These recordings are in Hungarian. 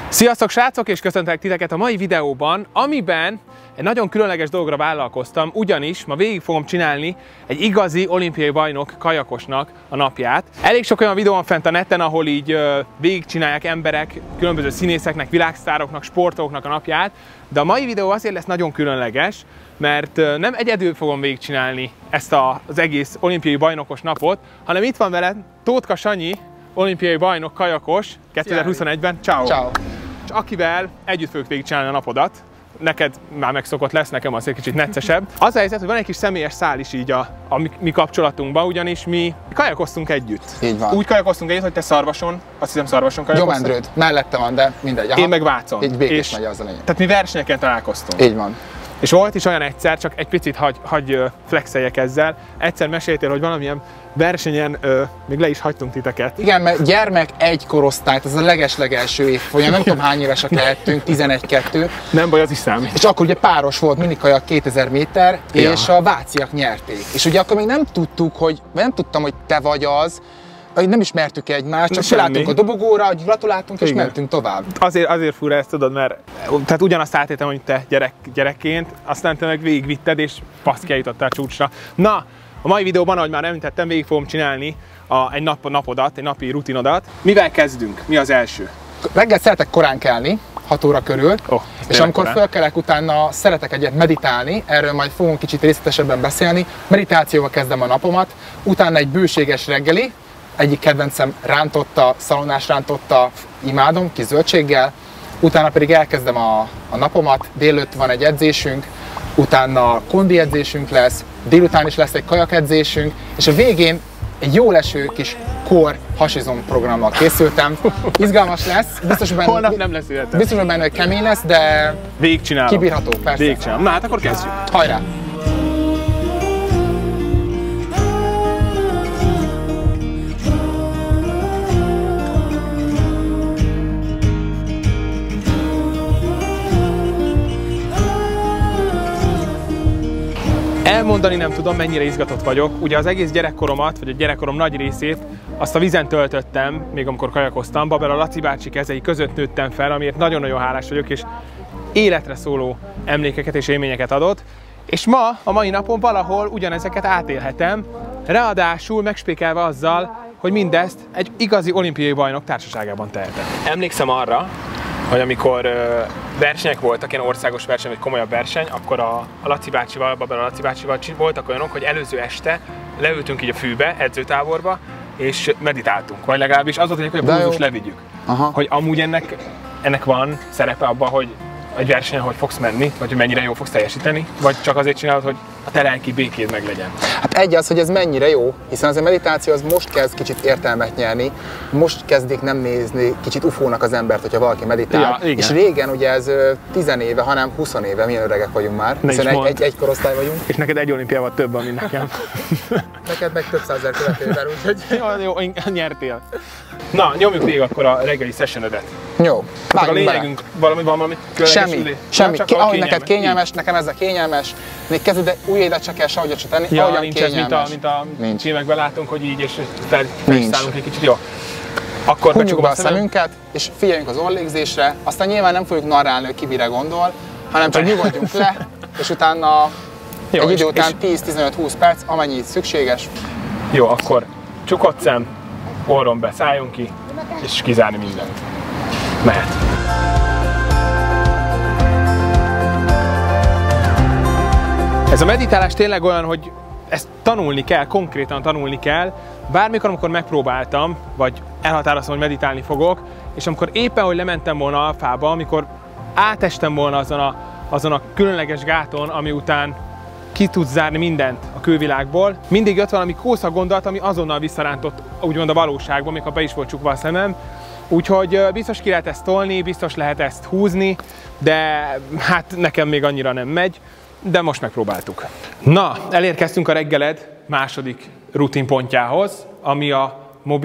Sziasztok srácok, és köszöntelek titeket a mai videóban, amiben egy nagyon különleges dologra vállalkoztam, ugyanis ma végig fogom csinálni egy igazi olimpiai bajnok kajakosnak a napját. Elég sok olyan videó van fent a neten, ahol így végigcsinálják emberek, különböző színészeknek, világsztároknak, sportolóknak a napját, de a mai videó azért lesz nagyon különleges, mert nem egyedül fogom végigcsinálni ezt az egész olimpiai bajnokos napot, hanem itt van velem Tótka Sanyi, olimpiai bajnok, kajakos 2021-ben. Ciao. Ciao. És akivel együtt fogjuk végigcsinálni a napodat. Neked már megszokott lesz, nekem az egy kicsit neccesebb. Az a helyzet, hogy van egy kis személyes szál is így a mi kapcsolatunkban, ugyanis mi kajakoztunk együtt. Így van. Úgy kajakoztunk együtt, hogy te Szarvason, azt hiszem Szarvason kajakoztunk. Gyomendrőd, mellette van, de mindegy. Aha. Én meg Vácon. Így Békés megy az a lényeg. Tehát mi versenyeken találkoztunk. Így van. És volt is olyan egyszer, csak egy picit hagy flexeljek ezzel. Egyszer meséltél, hogy valamilyen versenyen még le is hagytunk titeket. Igen, mert gyermek egy korosztályt, ez a leges-legelső évfolyam, nem tudom hány évesek lehettünk, 11-2. Nem baj, az is számít. És akkor ugye páros volt, minikajak 2000 méter, Ja. és a váciak nyerték. És ugye akkor még nem tudtuk, vagy nem tudtam, hogy te vagy az, hogy nem ismertük egymást, csak felálltunk a dobogóra, hogy gratuláltunk, és mentünk tovább. Azért fura ezt, tudod, mert tehát ugyanazt átéltem, hogy te gyerekként, aztán te meg végigvitted, és paszki eljutottál csúcsra. Na, a mai videóban, ahogy már említettem, végig fogom csinálni egy napodat, egy napi rutinodat. Mivel kezdünk? Mi az első? Reggel szeretek korán kelni, 6 óra körül, és amikor fölkelek, utána szeretek egyet meditálni, erről majd fogunk kicsit részletesebben beszélni. Meditációval kezdem a napomat, utána egy bőséges reggeli, egyik kedvencem rántotta, szalonnás rántotta, imádom, kis zöldséggel, utána pedig elkezdem a napomat, délőtt van egy edzésünk, utána kondi edzésünk lesz, délután is lesz egy kajakedzésünk, és a végén egy jó leső kis core hasizom programmal készültem. Izgalmas lesz, biztos, hogy Holnap nem lesz életem. Biztos, hogy benne, hogy kemény lesz, de végigcsinálom. Kibírható, persze. Végigcsinálom. Na hát akkor kezdjük. Hajrá! Elmondani nem tudom, mennyire izgatott vagyok. Ugye az egész gyerekkoromat, vagy a gyerekkorom nagy részét azt a vízen töltöttem, még amikor kajakoztam. Babel a Laci bácsi kezei között nőttem fel, amiért nagyon-nagyon hálás vagyok, és életre szóló emlékeket és élményeket adott. És ma, a mai napon valahol ugyanezeket átélhetem, ráadásul megspékelve azzal, hogy mindezt egy igazi olimpiai bajnok társaságában tehetem. Emlékszem arra, hogy amikor versenyek voltak, ilyen országos verseny, vagy komolyabb verseny, akkor a Laci bácsival, Babel a Laci bácsival voltak olyanok, hogy előző este leültünk így a fűbe, edzőtáborba, és meditáltunk, vagy legalábbis az volt, hogy a pulzus levigyük. Aha. Hogy amúgy ennek van szerepe abban, hogy egy versenyen hogy fogsz menni, vagy hogy mennyire jól fogsz teljesíteni, vagy csak azért csinálod, hogy a te lelki békéd meglegyen. Hát egy az, hogy ez mennyire jó, hiszen az a meditáció az most kezd kicsit értelmet nyerni, most kezdik nem nézni kicsit ufónak az embert, hogyha valaki meditál. Ja, és régen ugye ez 10 éve, hanem 20 éve, milyen öregek vagyunk már, hiszen egy korosztály vagyunk. És neked egy olimpiával több van, mint nekem. Neked meg több százezer követővel, úgyhogy... Jó, nyertél. Na, nyomjuk végig akkor a reggeli sessionödet. Jó, a lényegünk valami semmi. Ahogy neked kényelmes, nekem ez a kényelmes. Még kezded ujjaidat csak kell sehogy se tenni, ahogyan nincs kényelmes. Ez, mint a filmekben látunk, hogy így, és felszállunk egy kicsit, jó. Akkor hunjuk be a szemünket, és figyeljünk az orrlégzésre, aztán nyilván nem fogjuk narrálni, hogy ki mire gondol, hanem csak nyugodjunk le, és utána egy idő után 10-15-20 perc, amennyi szükséges. Jó, akkor csukott szem, orron be, szálljon ki, és kizárni mindent. Mehet. Ez a meditálás tényleg olyan, hogy ezt tanulni kell, konkrétan tanulni kell. Bármikor, amikor megpróbáltam, vagy elhatároztam, hogy meditálni fogok, és amikor éppen, hogy lementem volna alfába, amikor átestem volna azon a különleges gáton, ami után ki tudsz zárni mindent a külvilágból, mindig jött valami kószak gondolat, ami azonnal visszarántott úgymond a valóságban, még ha be is volt csukva a szemem. Úgyhogy biztos ki lehet ezt tolni, biztos lehet ezt húzni, de hát nekem még annyira nem megy, de most megpróbáltuk. Na, elérkeztünk a reggeled második rutinpontjához, ami a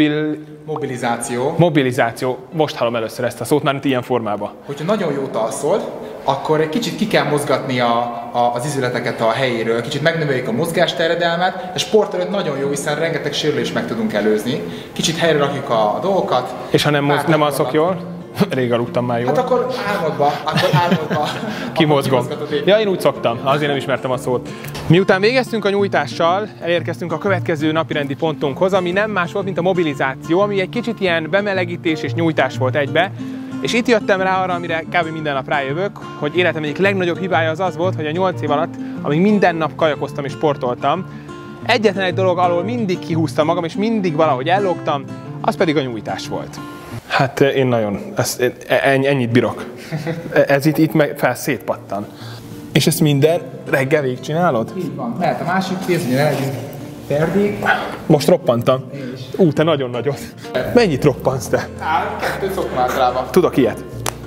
mobilizáció. Most hallom először ezt a szót, már ilyen formában. Hogyha nagyon jót alszol, akkor egy kicsit ki kell mozgatni az izületeket a helyéről, kicsit megnöveljük a mozgásterjedelmet, és sport előtt nagyon jó, hiszen rengeteg sérülést meg tudunk előzni. Kicsit helyre rakjuk a dolgokat. És ha nem alszok jól? Rég aludtam már jól. Hát akkor álmodba. Kimozgom. Ja, én úgy szoktam, azért nem ismertem a szót. Miután végeztünk a nyújtással, elérkeztünk a következő napirendi pontunkhoz, ami nem más volt, mint a mobilizáció, ami egy kicsit ilyen bemelegítés és nyújtás volt egybe. És itt jöttem rá arra, amire kb. Minden nap rájövök, hogy életem egyik legnagyobb hibája az volt, hogy a 8 év alatt, amíg minden nap kajakoztam és sportoltam, egyetlen egy dolog alól mindig kihúztam magam, és mindig valahogy ellógtam, az pedig a nyújtás volt. Hát én nagyon, ennyit bírok. Ez itt meg szétpattan. És ezt minden reggel végigcsinálod? Így van. Mehet a másik kéz, ugye ne legyünk terdék. Most roppantam. Te nagyon nagyot. Mennyit roppansz te? 2 szoktam általában. Tudok ilyet.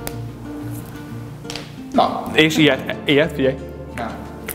Na. És ilyet, figyelj. Nem.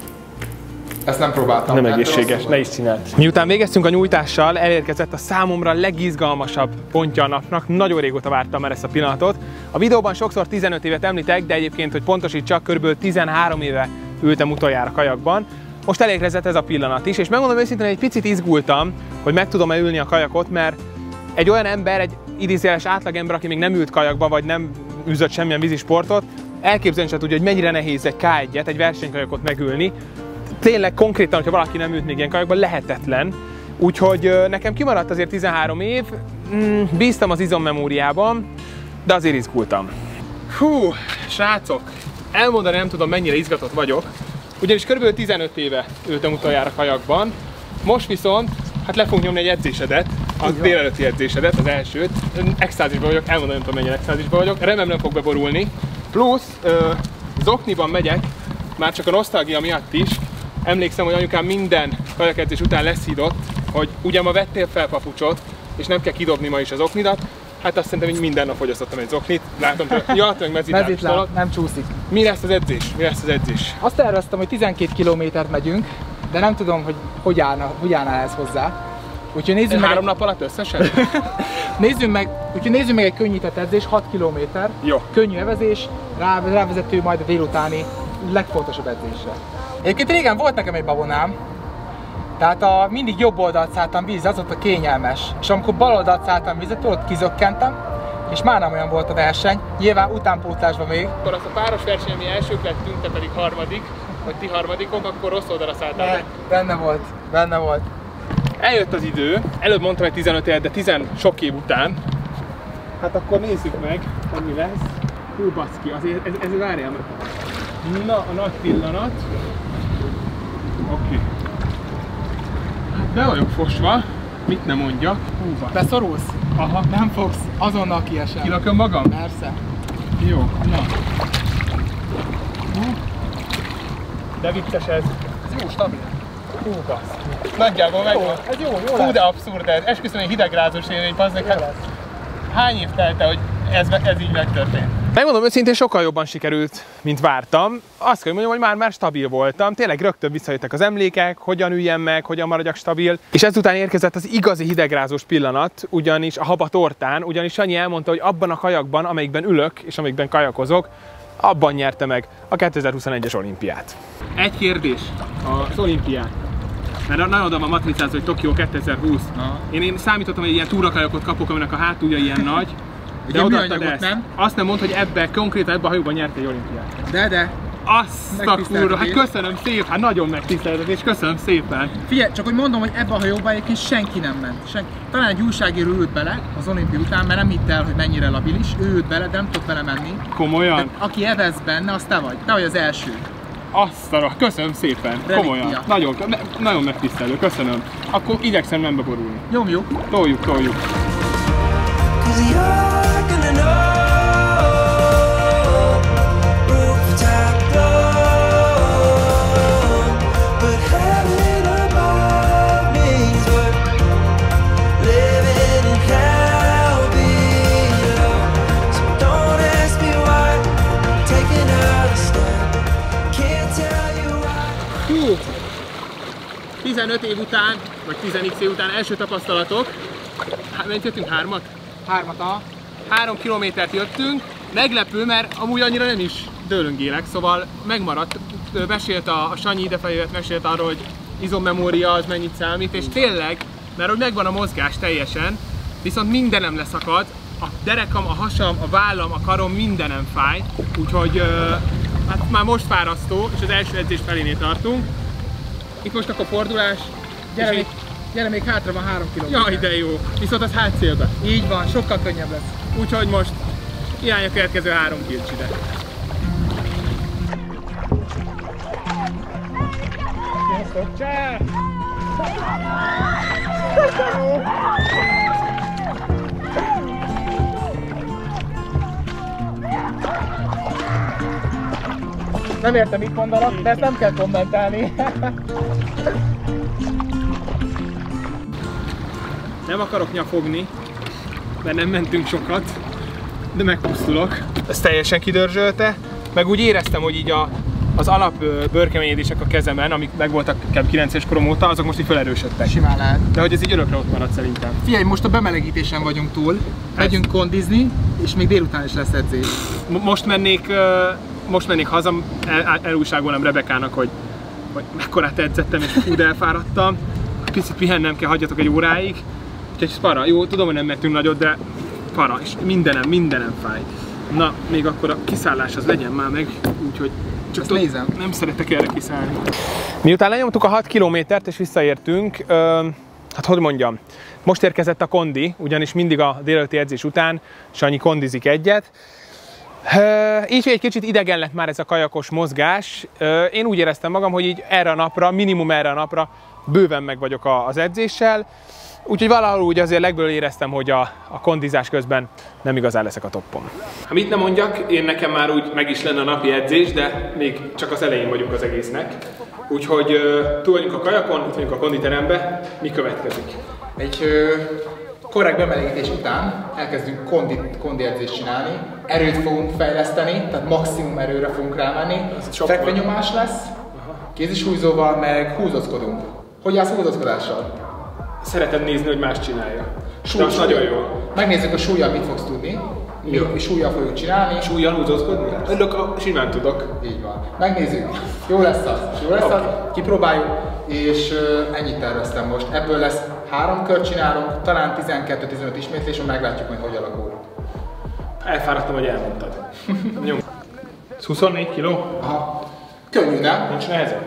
Ezt nem próbáltam. Nem egészséges, ne is csináld. Miután végeztünk a nyújtással, elérkezett a számomra legizgalmasabb pontja a napnak. Nagyon régóta vártam már ezt a pillanatot. A videóban sokszor 15 évet említek, de egyébként, hogy pontosítsak, kb. 13 éve ültem utoljára kajakban. Most elérkezett ez a pillanat is, és megmondom őszintén, hogy egy picit izgultam, hogy meg tudom-e ülni a kajakot, mert egy olyan ember, egy idézőjeles átlagember, aki még nem ült kajakba, vagy nem űzött semmilyen vízisportot, elképzelni sem tudja, hogy mennyire nehéz egy K1-et, egy versenykajakot megülni. Tényleg konkrétan, hogyha valaki nem ült még ilyen kajakban, lehetetlen. Úgyhogy nekem kimaradt azért 13 év, bíztam az izommemóriában, de azért izgultam. Hú, srácok, elmondani nem tudom, mennyire izgatott vagyok, ugyanis kb. 15 éve ültem utoljára kajakban, most viszont hát le fogunk nyomni egy edzésedet, a délelőtti edzésedet, az elsőt. Extázisban vagyok, elmondani nem tudom, mennyire extázisban vagyok, remélem nem fog beborulni. Plusz zokniban megyek, már csak a nosztalgia miatt is. Emlékszem, hogy anyukám minden kajakedzés után leszídott, hogy ugye ma vettél fel papucsot, és nem kell kidobni ma is az oknidat. Hát azt szerintem, hogy minden nap fogyasztottam egy zoknit. Látom, hogy mezitláb, nem csúszik. Mi lesz az edzés? Azt terveztem, hogy 12 kilométert megyünk, de nem tudom, hogy állna ez hozzá. Úgyhogy nézzük meg 3 nap alatt összesen? nézzük meg egy könnyített edzés, 6 km. Jó. Könnyű evezés, rávezető majd a délutáni legfontosabb edzésre. Egyébként régen volt nekem egy babonám, tehát mindig jobb oldalt szálltam vízre, az ott a kényelmes. És amikor bal oldalt szálltam vízre, ott kizökkentem, és már nem olyan volt a verseny, nyilván utánpótlásban még. Akkor azt a páros verseny, mi elsők lettünk, te pedig harmadik, vagy ti harmadikok, akkor rossz oldalra szálltál meg. Benne volt. Eljött az idő, előbb mondtam egy 15 évet, de 10 sok év után. Hát akkor nézzük meg, hogy mi lesz. Hú, baszki, azért ez várjál meg. Na, a nagy pillanat. Oké. Hát be vagyok fosva, mit nem mondjak. Hú, beszorulsz? Aha. Nem fogsz, azonnal kiesel. Kilakom magam? Persze. Jó, na. De vicces ez. Ez jó, stabil. Hú, basz. Nagyjából megvan. Ez jó hú, de abszurd ez. Esküszöm, egy hidegrázós élmény, bazdmeg. Hát hány év telte, hogy ez így megtörtént? Megmondom őszintén, sokkal jobban sikerült, mint vártam. Azt kell mondjam, hogy már stabil voltam. Tényleg rögtön visszajöttek az emlékek, hogyan üljem meg, hogyan maradjak stabil. És ezután érkezett az igazi hidegrázós pillanat, ugyanis a Haba tortán, ugyanis Sanyi elmondta, hogy abban a kajakban, amelyikben ülök és amelyikben kajakozok, abban nyerte meg a 2021-es olimpiát. Egy kérdés az olimpián. Mert nagyon oda van matricázva, hogy Tokió 2020. Én számítottam, hogy ilyen túrakajakot kapok, aminek a hátulja ilyen nagy. De odaadtad ezt. Nem? Azt nem mondd, hogy konkrétan ebben a hajóban nyert egy olimpiát. De. Azt a kurva, hát köszönöm szépen, hát nagyon megtiszteltetés, köszönöm szépen. Figyelj, csak hogy mondom, hogy ebben a hajóban egyébként senki nem ment. Talán egy újságíró ült bele az olimpia után, mert nem hitte el, hogy mennyire labilis. Ő ült bele, de nem tudott vele menni. Komolyan? De aki evez benne, az te vagy az első. Azt köszönöm szépen, komolyan. Nagyon megtisztelő, köszönöm. Akkor igyekszem nem beborulni. Nyomjuk. Toljuk. Hú, 15 év után, vagy 10x év után első tapasztalatok. Mennyit jöttünk? 3-at? 3 kilométert jöttünk. Meglepő, mert amúgy annyira nem is dőlöngélek, szóval megmaradt. Mesélt a Sanyi idefelé, mesélt arról, hogy izommemória az mennyit számít, és tényleg, mert hogy megvan a mozgás teljesen, viszont mindenem leszakad, a derekam, a hasam, a vállam, a karom, mindenem fáj, úgyhogy hát már most fárasztó, és az első edzés felénél tartunk. Itt most akkor fordulás. Gyere, még hátra van 3 km. Jaj, de jó. Viszont az hátszélbe. Így van, sokkal könnyebb lesz. Úgyhogy most irány a következő 3 kilcsire. Sziasztok! Csá! Nem értem, mit mondanak, de ezt nem kell kommentálni. Nem akarok nyafogni, mert nem mentünk sokat, de megpusztulok. Ez teljesen kidörzsölte, meg úgy éreztem, hogy így az alap bőrkeményedések a kezemen, amik megvoltak kb. 9 éves korom óta, azok most így felerősödtek. Simán lehet. De hogy ez így örökre ott marad szerintem. Figyelj, most a bemelegítésen vagyunk túl, megyünk kondizni, és még délután is lesz edzés. Most mennék haza, elújságolnám Rebekának, hogy mekkorát edzettem, és úgy elfáradtam. Picit pihennem kell, hagyjatok egy óráig. Úgyhogy para, jó, tudom, hogy nem mentünk nagyot, de para, és mindenem fáj. Na, még akkor a kiszállás az legyen már meg, úgyhogy csak nézem. Nem szeretek erre kiszállni. Miután lenyomtuk a 6 kilométert és visszaértünk, hát hogy mondjam, most érkezett a kondi, ugyanis mindig a délelőtti edzés után Sanyi kondizik egyet. Így egy kicsit idegen lett már ez a kajakos mozgás. Én úgy éreztem magam, hogy így erre a napra, minimum erre a napra bőven meg vagyok az edzéssel. Úgyhogy valahol úgy azért legből éreztem, hogy a kondizás közben nem igazán leszek a toppon. Ha mit nem mondjak, én nekem már úgy meg is lenne a napi edzés, de még csak az elején vagyunk az egésznek. Úgyhogy túl vagyunk a kajakon, itt vagyunk a konditeremben. Mi következik? Egy korrekt bemelegítés után elkezdünk kondi edzést csinálni. Erőt fogunk fejleszteni, tehát maximum erőre fogunk rámenni. Fekvenyomás lesz, kézisúlyzóval meg húzózkodunk. Hogy állsz húzózkodással? Szeretem nézni, hogy más csinálja. De az nagyon jó. Megnézzük a súllyal mit fogsz tudni. Mi súllyal fogjuk csinálni. Súllyal húzózkodni? Simán tudok. Így van. Megnézzük. Jó lesz az. Kipróbáljuk. És ennyit terveztem most. Ebből lesz 3 kört csinálunk, talán 12-15 ismétlés, meglátjuk majd, hogy alakul. Elfáradtam, hogy elmondtad. Ez 24 kiló? Aha. Könnyű, nem? Nincs nehezen?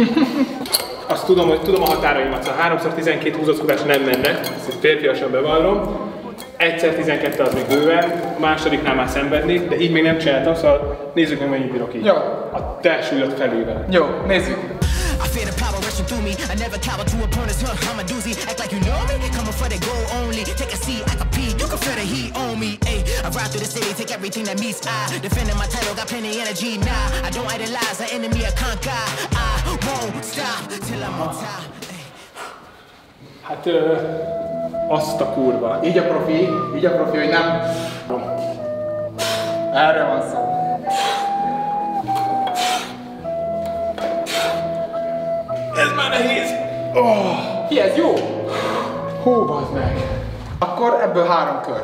Azt tudom, hogy tudom a határaimat, szóval 3x12 húzózkodás nem menne, ezt férfiasan bevallom. 1x12 az még bőven, a másodiknál már szenvednék, de így még nem csináltam, szóval nézzük meg, mennyit bírok így. Jó. A te súlyod felével. Jó, nézzük. Through me, I never cower to opponents, I'm a doozy. Act like you know me, coming for the goal only. Take a seat, I can pee, you can feel the heat on me. Ayy, I ride through the city, take everything that meets I. Defending my title, got plenty energy. Nah, I don't idolize an enemy, I conquer. I won't stop till I'm on top. Hát azt a kurva. Így a profi, hogy nem. Erre van szó. Ez már nehéz! Ki ez jó? Hú, bazd meg! Akkor ebből 3 kör.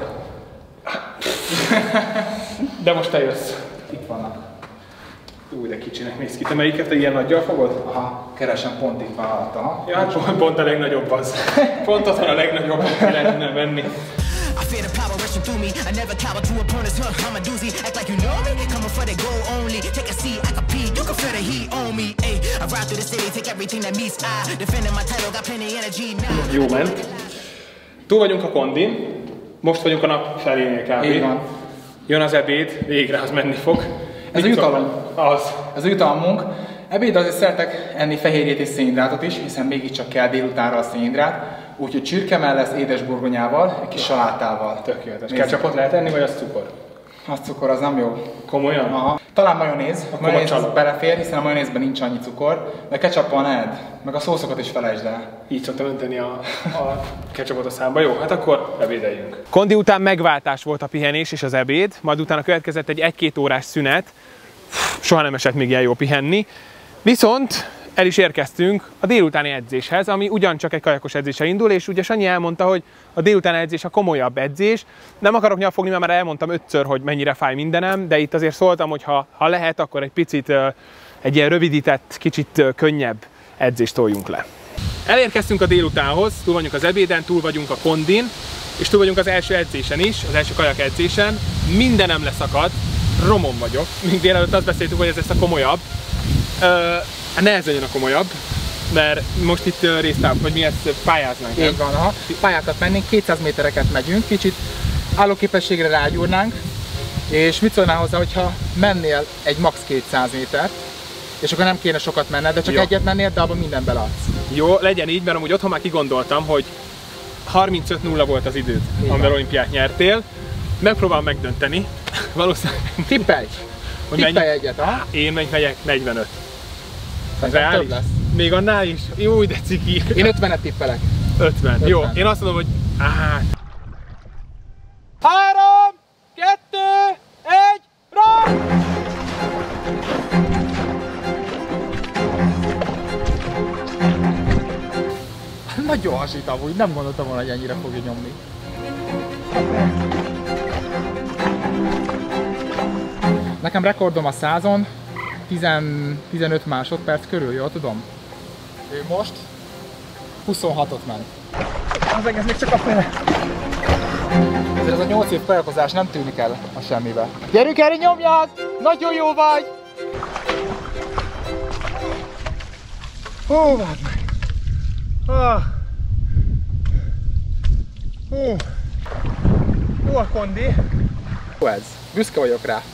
De most te jössz. Itt vannak. Új, de kicsinek néz ki. Te melyiket ilyen nagyjal fogod? Aha, keresem, pont itt van alatt. Ja, hát pont a legnagyobb az. Pont az van a legnagyobb, hogy lehetne venni. I feel the power rushing through me. I never cower to opponents, I'm a doozy. Act like you know me, coming for the goal only. Take a seat, I can pee, you can feel the heat on me. Ayy, I ride through the city, take everything that meets I. Defending my title, got plenty energy now. Jó ment. Túl vagyunk a kondin, most vagyunk a nap felénél kb. Így van. Jön az ebéd, végre az menni fog. Ez a jutalom. Az. Ez a jutalmunk. Ebéd azért szeretek enni fehérjét és szénhidrátot is, hiszen mégiscsak kell délutánra a szénhidrát. Úgyhogy csirkemell lesz édesburgonyával, egy kis salátával. Tökéletes. Ketchupot lehet enni, vagy az cukor? Az cukor, az nem jó. Komolyan? Aha. Talán majonéz. A majonéz belefér, hiszen a majonézben nincs annyi cukor. De ketchuppal ne edd. Meg a szószokat is felejtsd el. Így szoktam önteni a ketchupot a számba. Jó, hát akkor ebédeljünk. Kondi után megváltás volt a pihenés és az ebéd, majd utána következett egy 1-2 órás szünet. Soha nem esett még ilyen jó pihenni. Viszont el is érkeztünk a délutáni edzéshez, ami ugyancsak egy kajakos edzéssel indul, és ugye Sanyi elmondta, hogy a délutáni edzés a komolyabb edzés. Nem akarok nyafogni, mert már elmondtam 5-ször, hogy mennyire fáj mindenem, de itt azért szóltam, hogy ha lehet, akkor egy picit egy ilyen rövidített, kicsit könnyebb edzést toljunk le. Elérkeztünk a délutánhoz, túl vagyunk az ebéden, túl vagyunk a kondin, és túl vagyunk az első edzésen is, az első kajak edzésen. Mindenem leszakad, romon vagyok. Még délelőtt azt beszéltük, hogy ez lesz a komolyabb. Nehezen jön a komolyabb, mert most itt résztávok, vagy mi ezt pályáznánk. Így van, aha. Pályákat mennénk, 200 métereket megyünk, kicsit állóképességre rágyúrnánk, és mit szólnál hozzá, hogyha mennél egy max 200 métert, és akkor nem kéne sokat menned, de csak egyet mennél, de abban minden beleadsz. Jó, legyen így, mert amúgy otthon már kigondoltam, hogy 35-0 volt az időd, amivel olimpiát nyertél. Megpróbálom megdönteni. Valószínűleg... Tippelj! Tippelj egyet, aha. Én megyek 45. Ez reális? Még annál is? Jó, de ciki. Én 50-et tippelek. 50. Jó, én azt mondom, hogy... 3, 2, 1, rá! Nagyon hasít amúgy, nem gondoltam volna, hogy ennyire fogja nyomni. Nekem rekordom a 100-on 15 másodperc körül, jól tudom? Ő most 26-ot ment. Ez még csak a fele. Ez a 8 év kajakozás nem tűnik el a semmibe. Gyerünk, Eri, nyomjad! Nagyon jó vagy! Ó, várd meg! Jó a kondi. Jó ez. Büszke vagyok rá.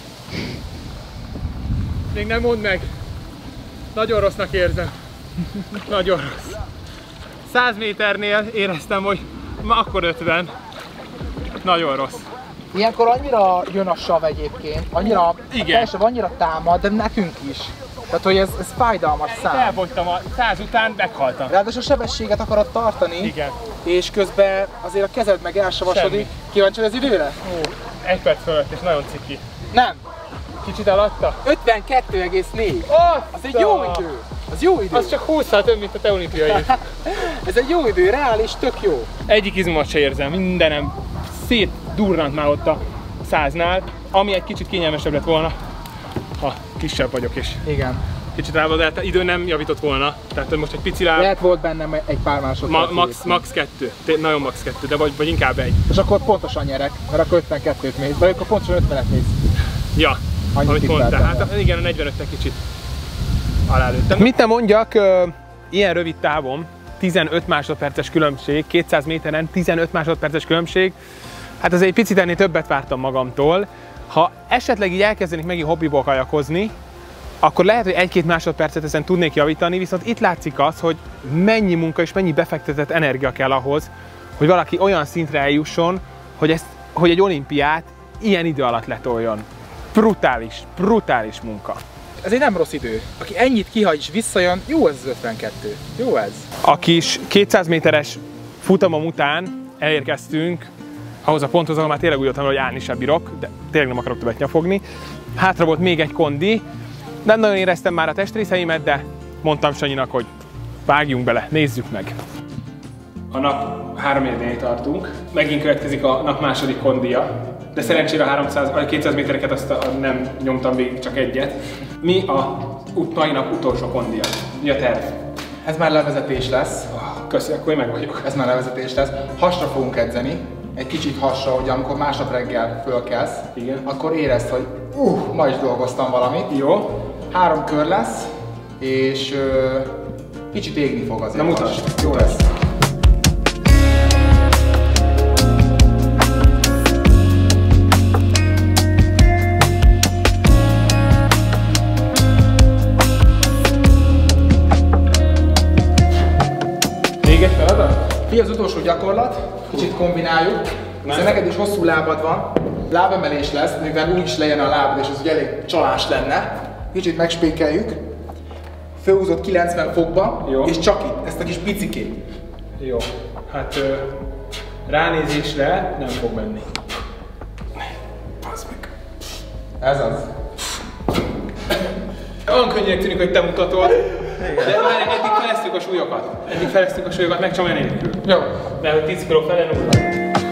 Még nem mondd meg. Nagyon rossznak érzem. Nagyon rossz. 100 méternél éreztem, hogy ma akkor 50. Nagyon rossz. Ilyenkor annyira jön a sav egyébként, annyira, annyira támad, de nekünk is. Tehát, hogy ez fájdalmas szám. Elfogytam a 100 után, meghaltam. Ráadásul a sebességet akarod tartani, igen. És közben azért a kezed meg elsavasodik. Kíváncsi az időre? Ó, 1 perc fölött és nagyon ciki. Nem. Kicsit alatta? 52,4. Az egy jó idő. Az jó idő. Az csak 20-szal több, mint a te olimpiai. Ez egy jó idő, reális, tök jó. Egyik izmomat se érzem, mindenem szétdurrant már ott a 100-nál, ami egy kicsit kényelmesebb lett volna, ha kisebb vagyok és igen. Kicsit ráva, de hát idő nem javított volna, tehát most egy pici láb... Lehet volt bennem egy pár másodperc. Max 2, nagyon max 2, de vagy inkább 1. És akkor pontosan nyerek, mert akkor 52-t mész, vagy akkor pontosan 50-et mész. Ja, amit mondtál, hát igen, a 45-en kicsit alálőttem. Mit nem mondjak, ilyen rövid távon 15 másodperces különbség, 200 méteren 15 másodperces különbség, hát azért egy picit ennél többet vártam magamtól. Ha esetleg így elkezdenék megint hobbiból kajakozni, akkor lehet, hogy 1-2 másodpercet ezen tudnék javítani, viszont itt látszik az, hogy mennyi munka és mennyi befektetett energia kell ahhoz, hogy valaki olyan szintre eljusson, hogy egy olimpiát ilyen idő alatt letoljon. Brutális munka. Ez egy nem rossz idő. Aki ennyit kihagy és visszajön, jó ez az 52. Jó ez. A kis 200 méteres futamom után elérkeztünk ahhoz a ponthoz, ahol már tényleg úgy voltam, hogy állni sem bírok, de tényleg nem akarok többet nyafogni. Hátra volt még egy kondi, nem nagyon éreztem már a testrészeimet, de mondtam Sanyinak, hogy vágjunk bele, nézzük meg. A nap 3-4-nél tartunk, megint következik a nap második kondia, de szerencsére a 200 métereket azt nem nyomtam végig, csak egyet. Mi a mai nap utolsó kondia? Mi a terv? Ez már levezetés lesz. Köszi, akkor én meg vagyok. Ez már levezetés lesz. Hasra fogunk edzeni. Egy kicsit hasra, hogy amikor másnap reggel fölkelsz, igen, akkor érezd, hogy ma is dolgoztam valamit. Jó. 3 kör lesz, és kicsit égni fog azért. Na mutasd. Jó lesz. Még egy feladat? Figyelj, az utolsó gyakorlat, kicsit kombináljuk, hiszen neked is hosszú lábad van, lábemelés lesz, mivel úgy is lejön a lábad, és az ugye elég csalás lenne. Kicsit megspékeljük, fölhúzott 90 fokba, jó, és csak itt, ezt a kis picikét. Jó, hát ránézésre nem fog menni. Bazd meg. Ez az. Olyan könnyűnek tűnik, hogy te mutatod, de már eddig feleztük a súlyokat. Meg csak nélkül. Jó. De hogy 10 kg fele nulla.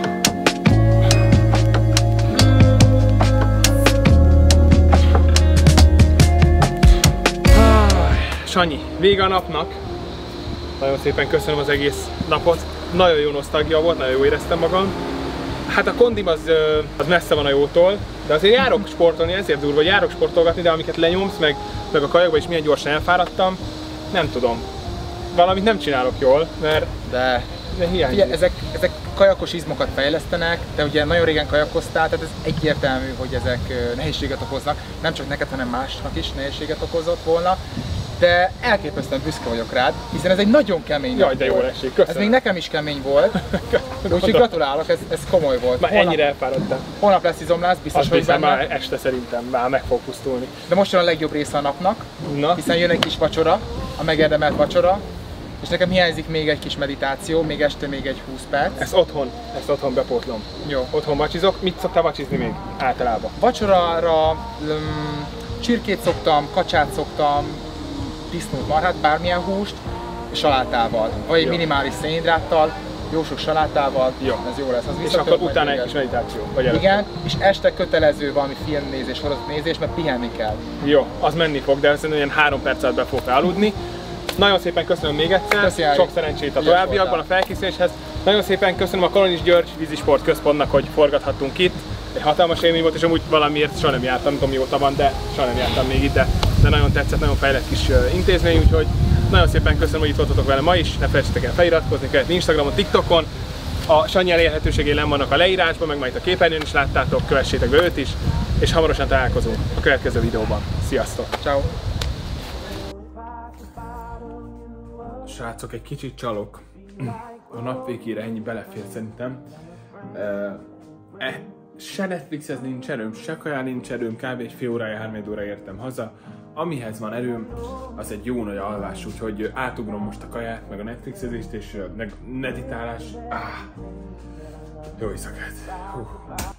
Sanyi, vége a napnak. Nagyon szépen köszönöm az egész napot. Nagyon jó nosztalgia volt, nagyon jó éreztem magam. Hát a kondim az messze van a jótól, de azért járok sportolni, ezért durva, hogy járok sportolgatni, de amiket lenyomsz, meg a kajakba is milyen gyorsan elfáradtam, nem tudom. Valamit nem csinálok jól, mert de hiányzik. Figyelj, ezek kajakos izmokat fejlesztenek, de ugye nagyon régen kajakoztál, tehát ez egyértelmű, hogy ezek nehézséget okoznak. Nem csak neked, hanem másnak is nehézséget okozott volna. De elképesztően büszke vagyok rád, hiszen ez egy nagyon kemény nap. Jaj, de jól esik, köszönöm. Ez még nekem is kemény volt, úgyhogy gratulálok, ez komoly volt. Már ennyire elfáradtam. Holnap lesz izomlász, biztos vagy benne. Már este szerintem, már meg fog pusztulni. De most jön a legjobb része a napnak, hiszen jön egy kis vacsora, a megérdemelt vacsora, és nekem hiányzik még egy kis meditáció, még este még egy 20 perc. Ezt otthon bepótlom. Jó. Otthon vacsizok. Mit szoktál vacsizni még általában? Vacsorára csirkét szoktam, kacsát szoktam, disznót, marhát, bármilyen húst, salátával, vagy egy minimális szénhidráttal, jó sok salátával, ez jó lesz. Az és akkor utána egy kis meditáció? Vagy igen, és este kötelező valami filmnézés, sorozatnézés, mert pihenni kell. Jó, az menni fog, de szerintem ilyen 3 perc alatt be fogok aludni. Nagyon szépen köszönöm még egyszer, köszönjük. Sok szerencsét a továbbiakban a felkészüléshez. Nagyon szépen köszönöm a Kolonis György Vízisport Központnak, hogy forgathattunk itt. Egy hatalmas élmény volt, és amúgy valamiért soha nem jártam, nem tudom mióta van, de soha nem jártam még itt, de nagyon tetszett, nagyon fejlett kis intézmény, úgyhogy nagyon szépen köszönöm, hogy itt voltatok vele ma is. Ne felejtsetek el feliratkozni, követni Instagramon, TikTokon. A Sanyi elérhetőségei lenn vannak a leírásban, meg majd a képernyőn is láttátok, kövessétek be őt is, és hamarosan találkozunk a következő videóban. Sziasztok! Ciao. Srácok, egy kicsit csalok. A nap végére ennyi belefér szerintem. Se Netflixhez nincs erőm, se kaján nincs erőm, kb. Egy fél órája, 3 óra értem haza. Amihez van erőm, az egy jó nagy alvás, úgyhogy átugrom most a kaját, meg a Netflixezést, és meg meditálás. Jó éjszakát!